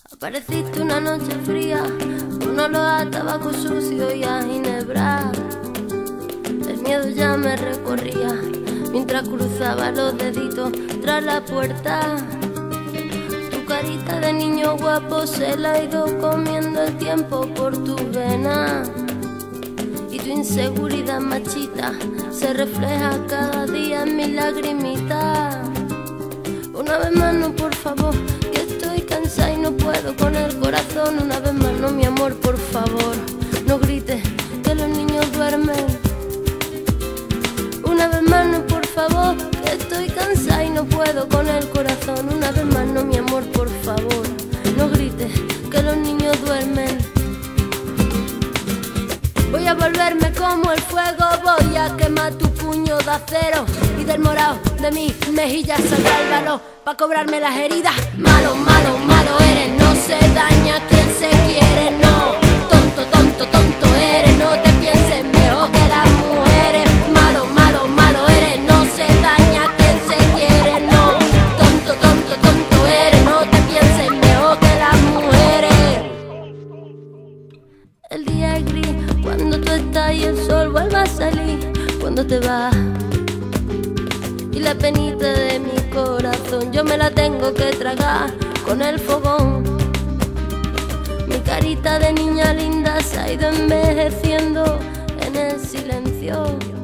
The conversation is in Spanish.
Apareciste una noche fría, con olor a tabaco sucio y a ginebra. El miedo ya me recorría mientras cruzaba los deditos tras la puerta. Tu carita de niño guapo se la ha ido comiendo el tiempo por tus venas. Y tu inseguridad machita se refleja cada día en mis lagrimitas. Una vez más no, por favor, que estoy cansada y no puedo con el corazón. Una vez más no, mi amor, por favor, no grites que los niños duermen. Una vez más no, por favor, que estoy cansada y no puedo con el corazón. Una vez más no, mi amor, por favor, no grites que los niños duermen. Voy a volverme como el fuego, voy a quemar tu puño de acero y del morado de mis mejillas saldrá el valor pa' cobrarme las heridas. Malo, malo, malo eres, no se daña quien se quiere, no. Tonto, tonto, tonto eres, no te pienses mejor que las mujeres. Malo, malo, malo eres, no se daña quien se quiere, no. Tonto, tonto, tonto eres, no te pienses mejor que las mujeres. El día es gris cuando tú estás y el sol vuelve a salir cuando te vas. Y la penita de mi corazón yo me la tengo que tragar con el fogón. Mi carita de niña linda se ha ido envejeciendo en el silencio.